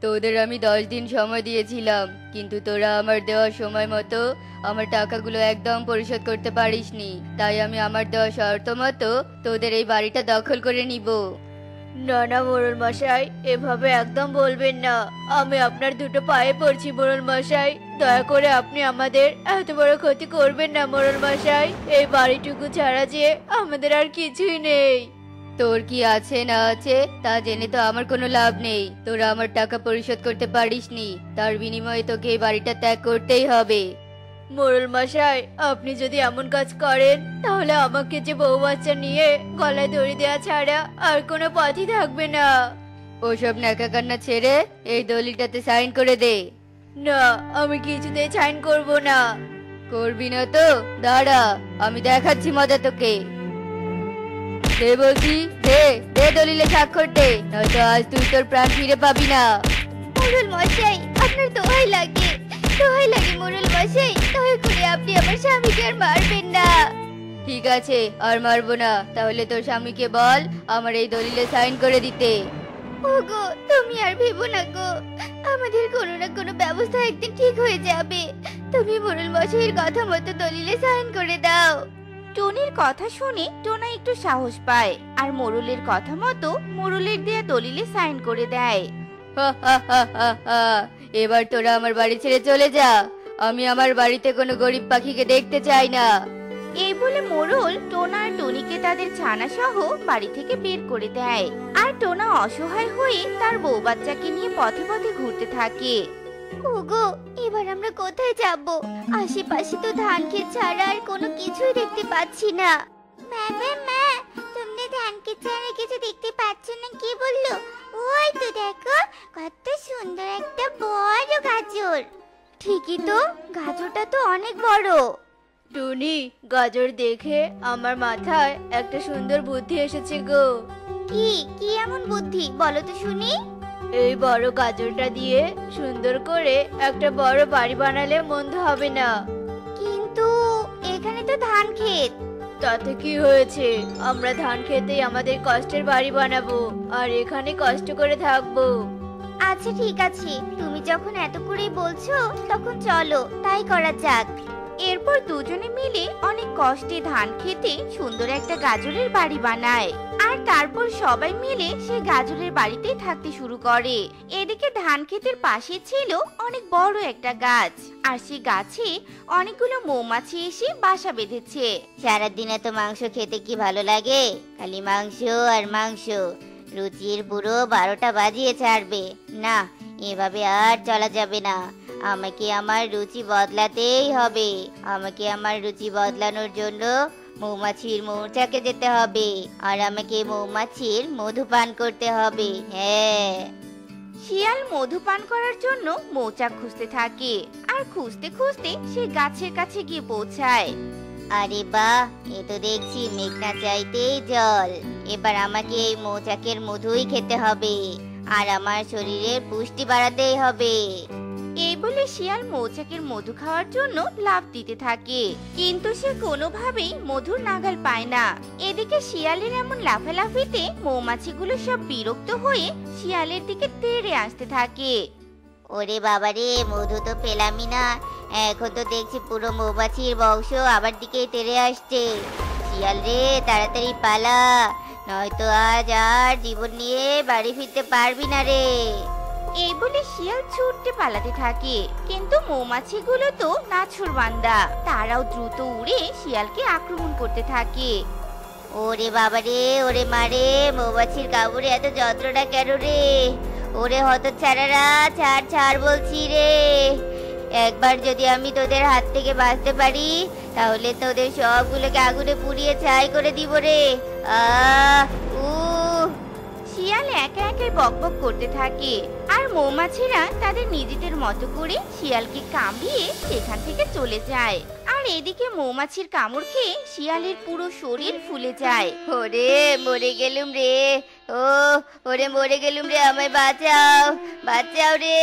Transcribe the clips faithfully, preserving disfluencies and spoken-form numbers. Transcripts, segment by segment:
তোদের আমি দশ দিন সময় দিয়েছিলাম, কিন্তু তোরা আমার দেওয়া সময় মতো আমার টাকাগুলো একদম পরিশোধ করতে পারিসনি। তাই আমি আমার দেওয়া শর্ত মতো তোদের এই বাড়িটা দখল করে নিব। না না মোড়ল মশাই, এভাবে একদম বলবেন না। আমি আপনার দুটো পায়ে পড়ছি মোড়ল মশাই, দয়া করে আপনি আমাদের এত বড় ক্ষতি করবেন না মোড়ল মশাই। এই বাড়িটুকু ছাড়া যে আমাদের আর কিছুই নেই। তোর কি আছে না আছে তা জেনে তো আমার কোনো লাভ নেই। তোরা আমার টাকা পরিশোধ করতে পারিসনি, তার বিনিময়ে তোকে এই বাড়িটা ত্যাগ করতেই হবে। মোড়ল মশাই, আপনি যদি এমন কাজ করেন তাহলে আমাকে যে বউ বাচ্চা নিয়ে গলায় দড়ি দেওয়া ছাড়া আর কোনো পথই থাকবে না। ওসব ন্যাকা কান্না ছেড়ে এই দলিলটাতে সাইন করে দে। না, আমি কিছুতেই সাইন করব না। করবি না তো দাঁড়া, আমি দেখাচ্ছি মজা তোকে। দে বলছি, দে দে দলিলে স্বাক্ষর দে, নয়তো আজ তুই তোর প্রাণ ফিরে পাবি না। মোড়ল মশাই, আপনার দোহাই লাগে, দোহাই লাগে মোড়ল মশাই, দয়া করে আপনি আমার স্বামীকে আর মারবেন না। ঠিক আছে, আর মারবো না। তাহলে তোর স্বামীকে বল আমার এই দলিলে সাইন করে দিতে। ওগো, তুমি আর ভেবো না গো, আমাদের কোনো না কোনো ব্যবস্থা একদিন ঠিক হয়ে যাবে। তুমি মোড়ল মশাইয়ের কথা মতো দলিলে সাইন করে দাও। টুনির কথা শুনে টোনা একটু সাহস পায় আর মোড়লের কথা মতো মোড়লের দেয়া দলিলে সাইন করে দেয়। হা হা হা হা হা। এবার তোরা আমার বাড়ি ছেড়ে চলে যা। আমি আমার বাড়িতে কোনো গরিব পাখিকে দেখতে চাই না। এই বলে মোড়ল টোনা আর টুনিকে তাদের ছানা সহ বাড়ি থেকে বের করে দেয়। আর টোনা অসহায় হয়ে তার বউ বাচ্চাকে নিয়ে পথে পথে ঘুরতে থাকে। ওগো, এবার আমরা কোথায় যাব? আশেপাশে তো ধান ক্ষেত ছাড়া আর কোনো কিছুই দেখতে পাচ্ছি না। মা মা, তুমি ধান ক্ষেত ছাড়া কিছু দেখতে পাচ্ছ না? কি বললো? ওই তো দেখো, কত সুন্দর একটা বড় গাজর। ঠিকই তো, গাজরটা তো অনেক বড়। টুনি, গাজর দেখে আমার মাথায় একটা সুন্দর বুদ্ধি এসেছে গো। কি কি এমন বুদ্ধি বলো তো শুনি? এই বড় গাজরটা দিয়ে সুন্দর করে একটা বড় বাড়ি বানালে মন্দ হবে না। কিন্তু এখানে তো ধান ক্ষেত। তাতে কি হয়েছে? আমরা ধান খেতেই আমাদের কষ্টের বাড়ি বানাবো আর এখানে কষ্ট করে থাকবো। আচ্ছা ঠিক আছে, তুমি যখন এত করেই বলছো তখন চলো তাই করা যাক। এরপর দুজনে মিলে অনেক কষ্টে ধান খেতে সুন্দর একটা গাজরের বাড়ি বানায় আর তারপর সবাই মিলে সেই গাজরের বাড়িতেই থাকতে শুরু করে। এদিকে ধান ক্ষেতের পাশে ছিল অনেক বড় একটা গাছ আর সেই গাছে অনেকগুলো মৌমাছি এসে বাসা বেঁধেছে। সারাদিন এত মাংস খেতে কি ভালো লাগে? খালি মাংস আর মাংস, রুচির পুরো বারোটা বাজিয়ে ছাড়বে। না, এভাবে আর চলা যাবে না। আমাকে আমার রুচি বদলাতেই হবে। আমাকে আমার রুচি বদলানোর জন্য মৌমাছির মৌচাকে যেতে হবে আর আমাকে মৌমাছির মধু পান করতে হবে। হ্যাঁ। শিয়াল মধু পান করার জন্য মৌচাক খুঁজতে থাকে আর খুঁজতে খুঁজতে সে গাছের কাছে গিয়ে পৌঁছায়। আরে বাহ, এ তো দেখছি মেঘনা চাইতেই জল। এবার আমাকে এই মৌচাকের মধুই খেতে হবে আর আমার শরীরের পুষ্টি বাড়াতেই হবে। এই বলে শিয়াল মৌচাকের মধু খাওয়ার জন্য লাফ দিতে থাকে, কিন্তু সে কোনোভাবেই মধুর নাগাল পায় না। এদিকে শিয়ালের এমন লাফালাফিতে মৌমাছিগুলো সব বিরক্ত হয়ে শিয়ালের দিকে তেড়ে আসতে থাকে। ওরে বাবারে, মধু তো পেলামই না। এখন তো দেখছি পুরো মৌমাছির বংশ আবার দিকে তেড়ে আসছে। শিয়াল রে, তাড়াতাড়ি পালা, নয়তো আজ আর জীবন নিয়ে বাড়ি ফিরতে পারবি না রে। এই বলে শিয়াল ছুটতে পালাতে থাকে, কিন্তু মৌমাছিগুলো তো নাছোড়বান্দা, তারাও দ্রুত উড়ে শিয়ালকে আক্রমণ করতে থাকে। ওরে বাবারে, ওরে মারে, মৌমাছির কামড়ে এত যন্ত্রণা কেন রে? ওরে হতচ্ছাড়ারা, ছাড় ছাড় বলছি রে। একবার যদি আমি তোদের হাত থেকে বাঁচতে পারি তাহলে তোদের সবগুলোকে আগুনে পুড়িয়ে ছাই করে দিব রে। আহ উহ। শিয়াল একা একাই বকবক করতে থাকে আর মৌমাছিরা তাদের নিজেদের মতো করে শিয়ালকে কামড়িয়ে সেখান থেকে চলে যায়। আর এদিকে মৌমাছির কামড় খেয়ে শিয়ালের পুরো শরীর ফুলে যায়। ওরে মরে গেলুম রে, ও ওরে মরে গেলুম রে, আমায় বাঁচাও, বাঁচাও রে।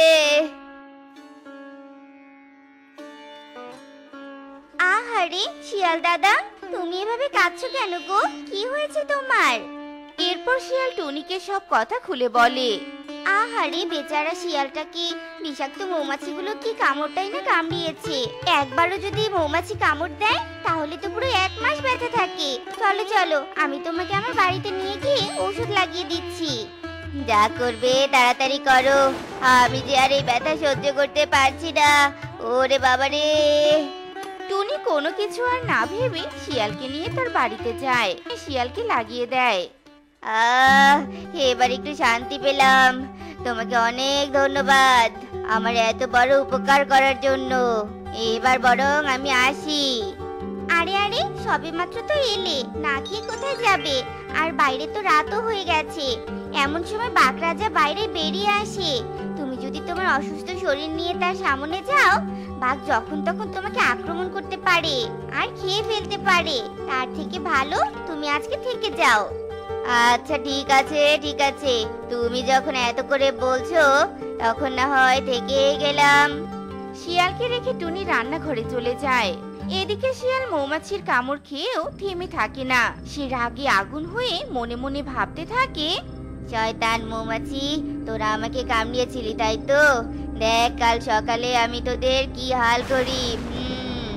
আহারে শিয়াল দাদা, তুমি এভাবে কাঁদছো কেন গো? কি হয়েছে তোমার? এরপর শিয়াল টুনিকে সব কথা খুলে বলে। আহারে বেচারা শিয়ালটাকে বিষাক্ত মৌমাছিগুলো কি কামড়টাই না কামড়িয়েছে। একবারও যদি মৌমাছি কামড় দেয় তাহলে তো পুরো এক মাস ব্যথা থাকে। চলো চলো, আমি তোমাকে আমার বাড়িতে নিয়ে গিয়ে ওষুধ লাগিয়ে দিচ্ছি। যা করবে তাড়াতাড়ি করো, আমি যে আর এই ব্যথা সহ্য করতে পারছি না। ওরে বাবা রে। টুনি কোনো কিছু আর না ভেবে শিয়ালকে নিয়ে তার বাড়িতে যায়, শিয়ালকে লাগিয়ে দেয়। আহ এবার একটু শান্তি পেলাম। তোমাকে অনেক ধন্যবাদ আমার এত বড় উপকার করার জন্য। এবার বরং আমি আসি। আরে আরে সবে মাত্র তো এলে, না খেয়ে কোথায় যাবে? আর বাইরে তো রাতও হয়ে গেছে। এমন সময় বাঘরাজা বাইরে বেরিয়ে আসে। তুমি যদি তোমার অসুস্থ শরীর নিয়ে তার সামনে যাও, বাঘ যখন তখন তোমাকে আক্রমণ করতে পারে আর খেয়ে ফেলতে পারে। তার থেকে ভালো তুমি আজকে থেকে যাও। আচ্ছা ঠিক আছে ঠিক আছে, তুমি যখন এত করে বলছো তখন না হয় থেকে গেলাম। শিয়ালকে রেখে টুনি রান্নাঘরে চলে যায়। এদিকে শিয়াল মৌমাছির কামড় খেয়েও থেমে থাকে না। সে রাগে আগুন হয়ে মনে মনে ভাবতে থাকে, শয়তান মৌমাছি, তোরা আমাকে কামড়িয়েছিলি তাই তো? দেখ কাল সকালে আমি তোদের কি হাল করি। হুম।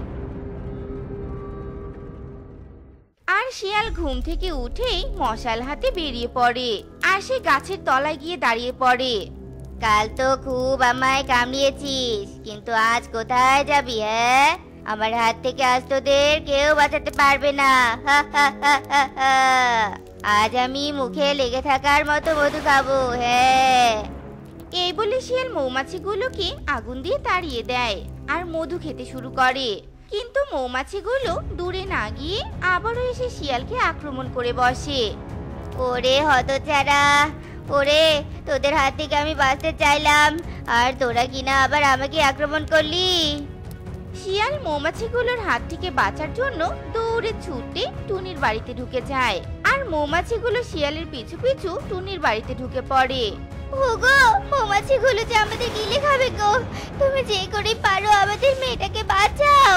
আর শিয়াল ঘুম থেকে উঠেই মশাল হাতে বেরিয়ে পড়ে আর সে গাছের তলায় গিয়ে দাঁড়িয়ে পড়ে। কাল তো খুব আমায় কামড়িয়েছিস, কিন্তু আজ কোথায় যাবি? হ্যাঁ, আমার হাত থেকে আজ তোদের কেউ বাঁচাতে পারবে না। হা হা হা হা হা। আজ আমি মুখে লেগে থাকার মতো মধু খাবো। হ্যাঁ। এই বলে শিয়াল মৌমাছিগুলোকে আগুন দিয়ে তাড়িয়ে দেয় আর মধু খেতে শুরু করে। কিন্তু মৌমাছিগুলো দূরে না গিয়ে আবারও এসে শিয়ালকে আক্রমণ করে বসে। ওরে হতচারা, ওরে তোদের হাত থেকে আমি বাঁচতে চাইলাম, আর তোরা কিনা আবার আমাকে আক্রমণ করলি। শিয়াল মৌমাছিগুলোর হাত থেকে বাঁচার জন্য দৌড়ে ছুটে টুনির বাড়িতে ঢুকে যায় আর মৌমাছিগুলো শিয়ালের পিছু পিছু টুনির বাড়িতে ঢুকে পড়ে। ওগো, মৌমাছিগুলো যে আমাদের গিলে খাবে গো। তুমি যে করে পারো আমাদের মেয়েটাকে বাঁচাও।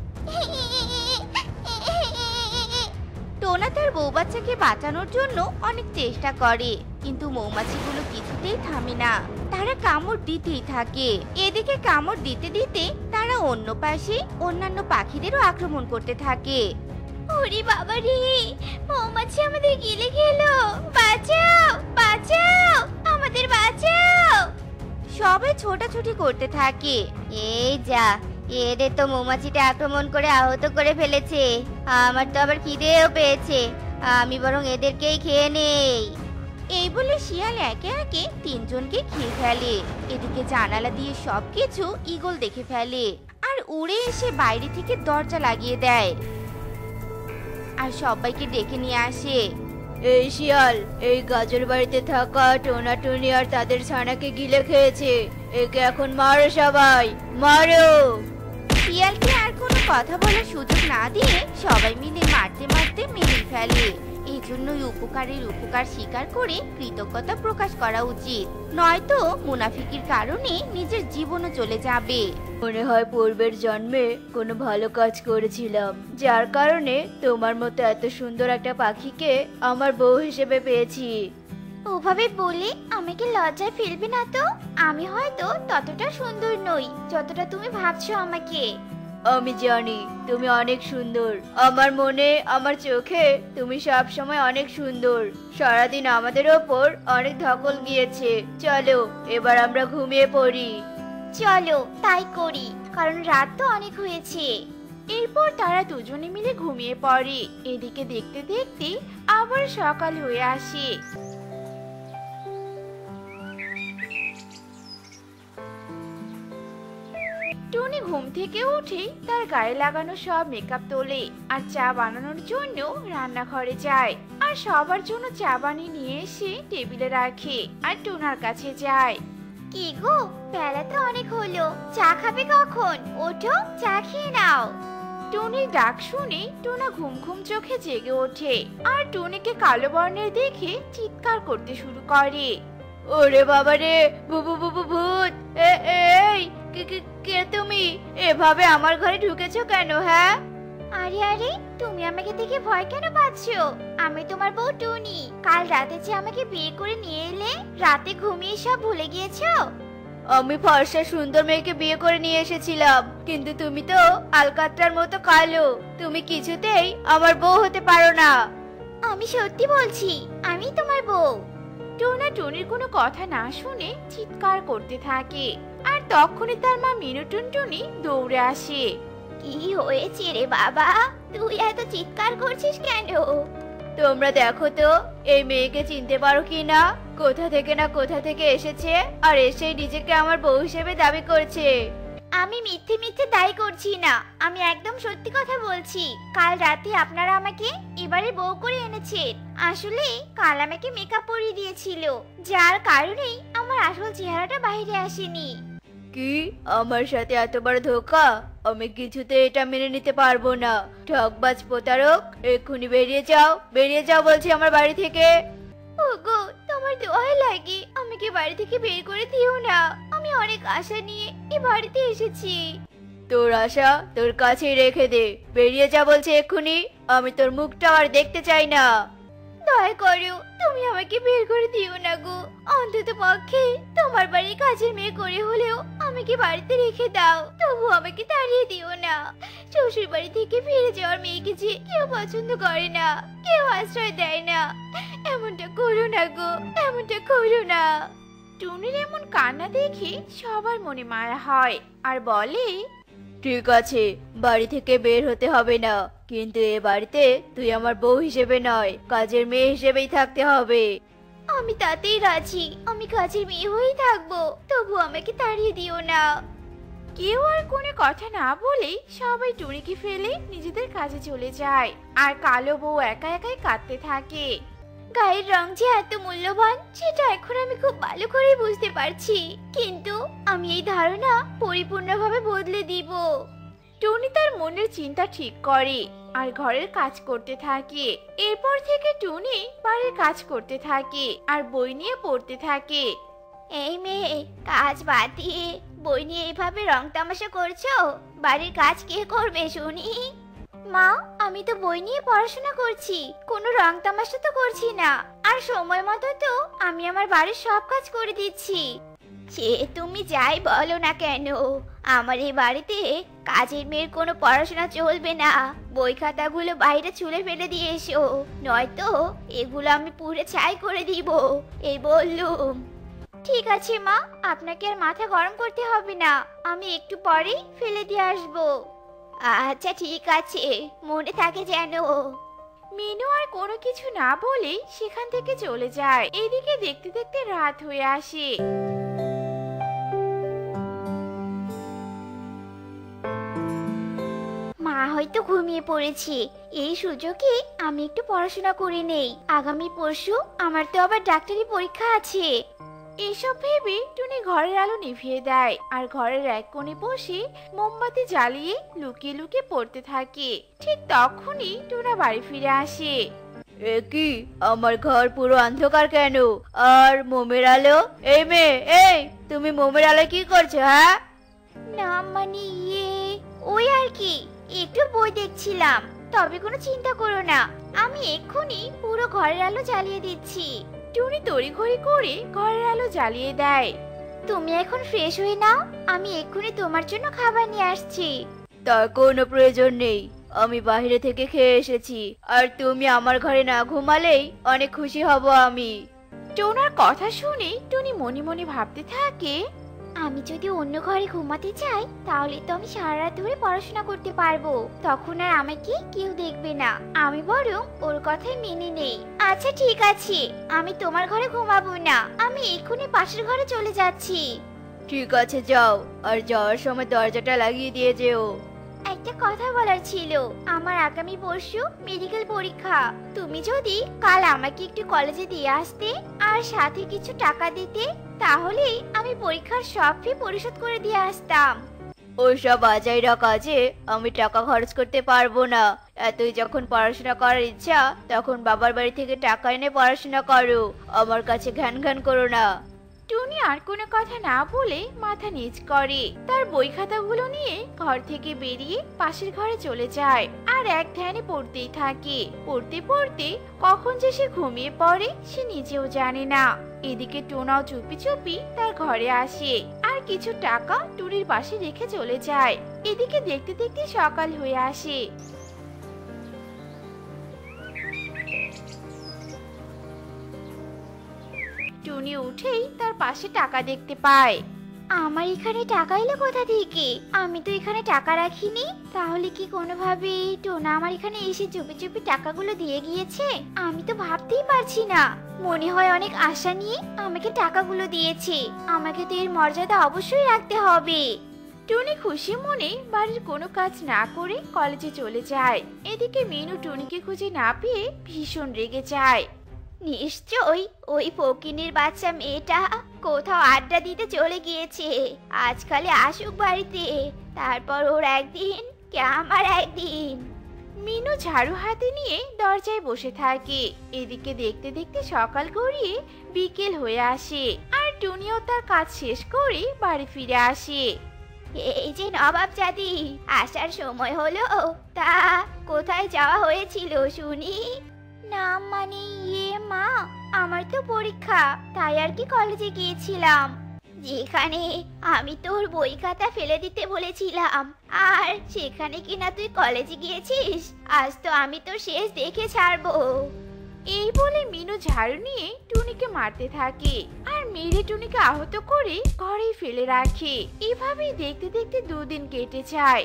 টোনা তার বউ বাচ্চাকে বাঁচানোর জন্য অনেক চেষ্টা করে, কিন্তু মৌমাছিগুলো কিছুতেই থামে না। তারা কামড় দিতেই থাকে। এদিকে কামড় দিতে দিতে তারা অন্য পাশে অন্যান্য পাখিদেরও আক্রমণ করতে থাকে। ওরে বাবা রে, মৌমাছি আমাদের গিলে খেলো। বাঁচাও বাঁচাও, আমাদের বাঁচাও। সবাই ছোটাছুটি করতে থাকে। এই যা, এদের তো মৌমাছিটা আক্রমণ করে আহত করে ফেলেছে। আমার তো আবার খিদেও পেয়েছে, আমি বরং এদেরকেই খেয়ে নেই। এই বলে শিয়াল একে একে তিনজনকে খেয়ে ফেলে। এদিকে জানালা দিয়ে সবকিছু ঈগল দেখে ফেলে আর উড়ে এসে বাইরে থেকে দরজা লাগিয়ে দেয় আর সবাইকে ডেকে নিয়ে আসে। এই শিয়াল, এই গাজর বাড়িতে থাকা টোনা টুনি আর তাদের ছানাকে গিলে খেয়েছে। একে এখন মারো, সবাই মারো। শিয়ালকে আর কোনো কথা বলার সুযোগ না দিয়ে সবাই মিলে মারতে মারতে মেরে ফেলে। এই জন্যই উপকারের উপকার স্বীকার করে কৃতজ্ঞতা প্রকাশ করা উচিত, নয়তো মুনাফিকির কারণে নিজের জীবনও চলে যাবে। মনে হয় পূর্বের জন্মে কোনো ভালো কাজ করেছিলাম, যার কারণে তোমার মতো এত সুন্দর একটা পাখিকে আমার বউ হিসেবে পেয়েছি। ওভাবে বলে আমাকে লজ্জায় ফেলবে না তো? আমি হয়তো ততটা সুন্দর নই যতটা তুমি ভাবছো আমাকে। আমি জানি তুমি অনেক সুন্দর। আমার মনে, আমার চোখে তুমি সব সময় অনেক সুন্দর। সারাদিন আমাদের ওপর অনেক ধকল গিয়েছে। চলো এবার আমরা ঘুমিয়ে পড়ি। চলো তাই করি, কারণ রাত তো অনেক হয়েছে। এরপর তারা দুজনে মিলে ঘুমিয়ে পড়ে। এদিকে দেখতে দেখতে আবার সকাল হয়ে আসে। টুনি ঘুম থেকে উঠে তার গায়ে লাগানো সব মেকআপ তোলে আর চা বানানোর জন্য রান্নাঘরে যায় আর সবার জন্য চা বানিয়ে নিয়ে এসে টেবিলে রাখে আর টুনার কাছে যায়। কি গো, বেলা তো অনেক হলো, চা খাবে কখন? ওঠো, চা খেয়ে নাও। টুনির ডাক শুনে টুনা ঘুম ঘুম চোখে জেগে ওঠে আর টুনিকে কালো বর্ণের দেখে চিৎকার করতে শুরু করে। ওরে বাবা রে, বুবু বুবু ভূত! এ- এই কে- কে- কে তুমি? এভাবে আমার ঘরে ঢুকেছো কেন? হ্যাঁ, আরে আরে, তুমি আমাকে দেখে ভয় কেন পাচ্ছো? আমি তোমার বউ টুনি। কাল রাতে যে আমাকে বিয়ে করে নিয়ে এলে, রাতে ঘুমিয়ে সব ভুলে গিয়েছো? আমি ফর্সা সুন্দর মেয়েকে বিয়ে করে নিয়ে এসেছিলাম, কিন্তু তুমি তো আলকাত্রার মতো কালো। তুমি কিছুতেই আমার বউ হতে পারো না। আমি সত্যি বলছি, আমি তোমার বউ। টোনা টুনির কোনো কথা না শুনে চিৎকার করতে থাকে, আর তখনই তার মা মিনু টুনটুনি দৌড়ে আসে। কি হয়েছে রে বাবা, তুই এত চিৎকার করছিস কেন? তোমরা দেখো তো এই মেয়েকে চিনতে পারো কি না? কোথা থেকে না কোথা থেকে এসেছে, আর এসে নিজেকে আমার বউ হিসেবে দাবি করছে। আমি মিথ্যে মিথ্যে দায়ী করছি না, আমি একদম সত্যি কথা বলছি। কাল রাতে আপনারা আমাকে এবারে বউ করে এনেছেন। আসলে কাল আমাকে মেকআপ পরিয়ে দিয়েছিল, যার কারণেই আমার আসল চেহারাটা বাইরে আসেনি। কি আমার সাথে এত বড় ধোঁকা? আমি কিছুতে এটা মেনে নিতে পারবো না। ঠকবাজ প্রতারক, এক্ষুনি বেরিয়ে যাও, বেরিয়ে যাও বলছি আমার বাড়ি থেকে। ওগো, তোমার দোহাই লাগে, আমাকে বাড়ি থেকে বের করে দিও না। আমি অনেক আশা নিয়ে এই বাড়িতে এসেছি। তোর আশা তোর কাছেই রেখে দে, বেরিয়ে যা বলছে এক্ষুনি। আমি তোর মুখটা আর দেখতে চাই না। দয়া করো, তুমি আমাকে বের করে দিও না গো। অন্তত পক্ষে তোমার বাড়ির কাজের মেয়ে করে হলেও আমাকে বাড়িতে রেখে দাও, তবু আমাকে তাড়িয়ে দিও না। শ্বশুর বাড়ি থেকে ফিরে যাওয়ার মেয়েকে যে কেউ পছন্দ করে না, কেউ আশ্রয় দেয় না। এমনটা করো না গো, এমনটা করো না। টুনির এমন কান্না দেখে সবার মনে মায়া হয়, আর বলে, ঠিক আছে, বাড়ি থেকে বের হতে হবে না, কিন্তু এ বাড়িতে তুই আমার বউ হিসেবে নয়, কাজের মেয়ে হিসেবেই থাকতে হবে। আমি তাতেই রাজি, আমি কাজের মেয়ে হয়েই থাকবো, তবু আমাকে তাড়িয়ে দিও না। কেউ আর কোনো কথা না বলে সবাই টুনিকে ফেলে নিজেদের কাজে চলে যায়, আর কালো বউ একা একাই কাঁদতে থাকে। গায়ের রং যে এত মূল্যবান সেটা এখন আমি খুব ভালো করে বুঝতে পারছি, কিন্তু আমি এই ধারণা পরিপূর্ণভাবে বদলে দিব। টুনি তার মনের চিন্তা ঠিক করে আর ঘরের কাজ করতে থাকে। এরপর থেকে টুনি বাড়ির কাজ করতে থাকে আর বই নিয়ে পড়তে থাকে। এই মেয়ে, কাজ বাদ দিয়ে বই নিয়ে এভাবে রং তামাশা করছো? বাড়ির কাজ কে করবে শুনি? মা, আমি তো বই নিয়ে পড়াশোনা করছি, কোনো রং তামাশা তো করছি না। আর সময় মতো তো আমি আমার বাড়ির সব কাজ করে দিচ্ছি। সে তুমি যাই বলো না কেন, আমার এই বাড়িতে কাজের মেয়ের কোনো পড়াশোনা চলবে না। বই খাতাগুলো বাইরে ছুঁড়ে ফেলে দিয়ে এসো, নয়তো এগুলো আমি পুরো ছাই করে দিব, এই বললুম। ঠিক আছে মা, আপনাকে আর মাথা গরম করতে হবে না, আমি একটু পরেই ফেলে দিয়ে আসবো। আচ্ছা ঠিক আছে, মনে থাকে যেন। মিনু আর কোনো কিছু না বলে সেখান থেকে চলে যায়। এদিকে দেখতে দেখতে রাত হয়ে আসে। মা হয়তো ঘুমিয়ে পড়েছে, এই সুযোগে আমি একটু পড়াশোনা করে নেই। আগামী পরশু আমার তো আবার ডাক্তারি পরীক্ষা আছে। এসব ভেবে টুনি ঘরের আলো নিভিয়ে দেয় আর ঘরের এক কোণে বসে মোমবাতি জ্বালিয়ে লুকিয়ে লুকিয়ে পড়তে থাকে। ঠিক তখনই টুনা বাড়ি ফিরে আসে। এ কি, আমার ঘর পুরো অন্ধকার কেন? আর মোমের আলো? এই মেয়ে, এই তুমি মোমের আলো কি করছো? হ্যাঁ না মানে ইয়ে, ওই আর কি, একটু বই দেখছিলাম। তবে কোনো চিন্তা করো না, আমি এক্ষুনি পুরো ঘরের আলো জ্বালিয়ে দিচ্ছি। টুনি তড়িঘড়ি করে ঘরের আলো জ্বালিয়ে দেয়। তুমি এখন ফ্রেশ হয়ে নাও, আমি এক্ষুনি তোমার জন্য খাবার নিয়ে আসছি। তার কোনো প্রয়োজন নেই, আমি বাইরে থেকে খেয়ে এসেছি, আর তুমি আমার ঘরে না ঘুমালেই অনেক খুশি হব আমি। টোনার কথা শুনে টুনি মনে মনে ভাবতে থাকে, আমি যদি অন্য ঘরে ঘুমাতে চাই তাহলে তো আমি সারা রাত ধরে পড়াশোনা করতে পারবো, তখন আর আমাকে কেউ দেখবে না। আমি বরং ওর কথাই মেনে নেই। আচ্ছা ঠিক আছে, আমি তোমার ঘরে ঘুমাবো না, আমি এক্ষুনি পাশের ঘরে চলে যাচ্ছি। ঠিক আছে যাও, আর যাওয়ার সময় দরজাটা লাগিয়ে দিয়ে যেও। একটা কথা বলার ছিল, আমার আগামী পরশু মেডিকেল পরীক্ষা। তুমি যদি কাল আমাকে একটু কলেজে দিয়ে আসতে আর সাথে কিছু টাকা দিতে, তাহলে আমি পরীক্ষার সব ফি পরিশোধ করে দিয়ে আসতাম। ওইসব আজাইরা কাজে আমি টাকা খরচ করতে পারবো না। এতই যখন পড়াশোনা করার ইচ্ছা, তখন বাবার বাড়ি থেকে টাকা এনে পড়াশোনা করো, আমার কাছে ঘ্যান ঘ্যান করো না। টুনি আর কোনো কথা না বলে মাথা নিচ করে, তার বই খাতাগুলো নিয়ে ঘর থেকে বেরিয়ে পাশের ঘরে চলে যায় আর এক ধ্যানে পড়তেই থাকে। পড়তে পড়তে কখন যে সে ঘুমিয়ে পড়ে সে নিজেও জানে না। এদিকে টোনাও চুপি চুপি তার ঘরে আসে আর কিছু টাকা টুনির পাশে রেখে চলে যায়। এদিকে দেখতে দেখতে সকাল হয়ে আসে। টুনি উঠেই তার পাশে টাকা দেখতে পায়। আমার এখানে টাকা এলো কোথা থেকে? আমি তো এখানে টাকা রাখিনি। তাহলে কি কোনোভাবে টোনা আমার এখানে এসে চুপি চুপি টাকাগুলো দিয়ে গিয়েছে? আমি তো ভাবতেই পারছি না। মনে হয় অনেক আশা নিয়ে আমাকে টাকাগুলো দিয়েছে। আমাকে তো এর মর্যাদা অবশ্যই রাখতে হবে। টুনি খুশি মনে বাড়ির কোনো কাজ না করে কলেজে চলে যায়। এদিকে মিনু টুনিকে খুঁজে না পেয়ে ভীষণ রেগে যায়। নিশ্চয়ই ওই ফকিনীর বাচ্চা মেয়েটা কোথাও আড্ডা দিতে চলে গিয়েছে। আজকালে আসুক বাড়িতে, তারপর ওর একদিন কে আমার একদিন। মিনু ঝাড়ু হাতে নিয়ে দরজায় বসে থাকে। এদিকে দেখতে দেখতে সকাল গড়িয়ে বিকেল হয়ে আসে আর টুনিও তার কাজ শেষ করে বাড়ি ফিরে আসে। এই যে নবাব জাদি, আসার সময় হলো। তা কোথায় যাওয়া হয়েছিল শুনি? না মানে ইয়ে মা, আমার তো পরীক্ষা, তাই আর কি কলেজে গিয়েছিলাম। যেখানে আমি তোর বই খাতা ফেলে দিতে বলেছিলাম, আর সেখানে কিনা তুই কলেজে গিয়েছিস। আজ তো আমি তোর শেষ দেখে ছাড়বো। এই বলে মিনু ঝাড়ু নিয়ে টুনিকে মারতে থাকে আর মেরে টুনিকে আহত করে ঘরেই ফেলে রাখে। এভাবেই দেখতে দেখতে দুদিন কেটে যায়।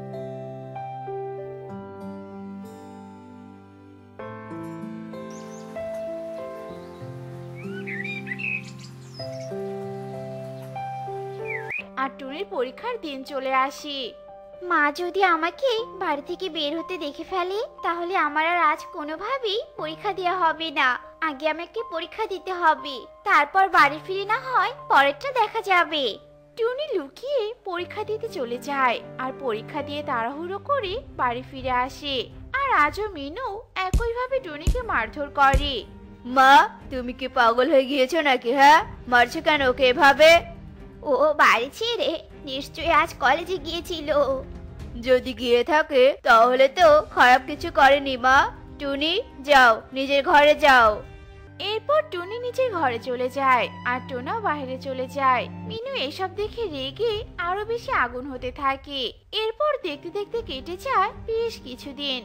আর টুনির পরীক্ষার দিন চলে আসে। মা যদি আমাকে বাড়ি থেকে বের হতে দেখে ফেলে, তাহলে আমার আর আজ কোনোভাবেই পরীক্ষা দেওয়া হবে না। আগে আমাকে পরীক্ষা দিতে হবে, তারপর বাড়ি ফিরে না হয় পরেরটা দেখা যাবে। টুনি লুকিয়ে পরীক্ষা দিতে চলে যায় আর পরীক্ষা দিয়ে তাড়াহুড়ো করে বাড়ি ফিরে আসে। আর আজও মিনু একইভাবে টুনিকে মারধর করে। মা, তুমি কি পাগল হয়ে গিয়েছো নাকি? হ্যাঁ, মারছো কেন ওকে এভাবে? ও বাড়ি ছেড়ে নিশ্চয়ই আজ কলেজে গিয়েছিল। যদি গিয়ে থাকে তাহলে তো খারাপ কিছু করেনি মা। টুনি, যাও নিজের ঘরে যাও। এরপর টুনি নিজের ঘরে চলে যায় আর টোনাও বাইরে চলে যায়। মিনু এসব দেখে রেগে আরো বেশি আগুন হতে থাকে। এরপর দেখতে দেখতে কেটে যায় বেশ কিছুদিন।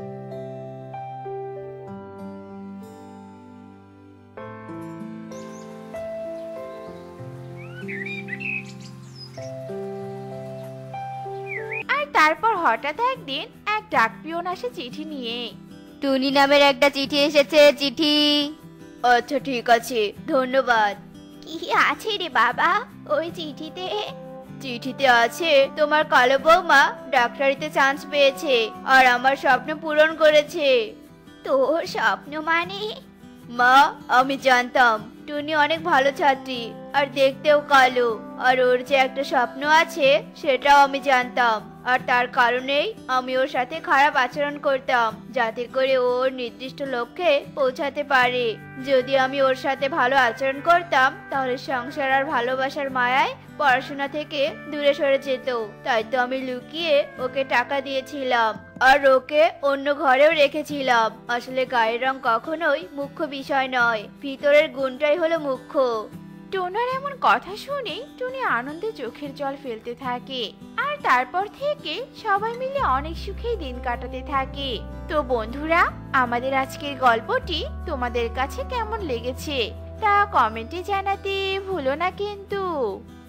আর তারপর হঠাৎ একদিন এক ডাক পিয়ন আসে চিঠি নিয়ে। টুনি নামের একটা চিঠি এসেছে। চিঠি? আচ্ছা ঠিক আছে, ধন্যবাদ। কি আছে রে বাবা ওই চিঠিতে? চিঠিতে আছে তোমার কালো বৌমা ডাক্তারিতে চান্স পেয়েছে আর আমার স্বপ্ন পূরণ করেছে। তোর স্বপ্ন মানে? মা, আমি জানতাম টুনি অনেক ভালো ছাত্রী আর দেখতেও কালো, আর ওর যে একটা স্বপ্ন আছে সেটাও আমি জানতাম। আর তার কারণেই আমি ওর সাথে খারাপ আচরণ করতাম, যাতে করে ও ওর নির্দিষ্ট লক্ষ্যে পৌঁছাতে পারে। যদি আমি ওর সাথে ভালো আচরণ করতাম তাহলে সংসার আর ভালোবাসার মায়ায় পড়াশোনা থেকে দূরে সরে যেত। তাই তো আমি লুকিয়ে ওকে টাকা দিয়েছিলাম আর ওকে অন্য ঘরেও রেখেছিলাম। আসলে গায়ের রং কখনোই মুখ্য বিষয় নয়, ভিতরের গুণটাই হলো মুখ্য। টোনার এমন কথা শুনে টুনি আনন্দে চোখের জল ফেলতে থাকে আর তারপর থেকে সবাই মিলে অনেক সুখেই দিন কাটাতে থাকে। তো বন্ধুরা, আমাদের আজকের গল্পটি তোমাদের কাছে কেমন লেগেছে তা কমেন্টে জানাতে ভুলো না কিন্তু।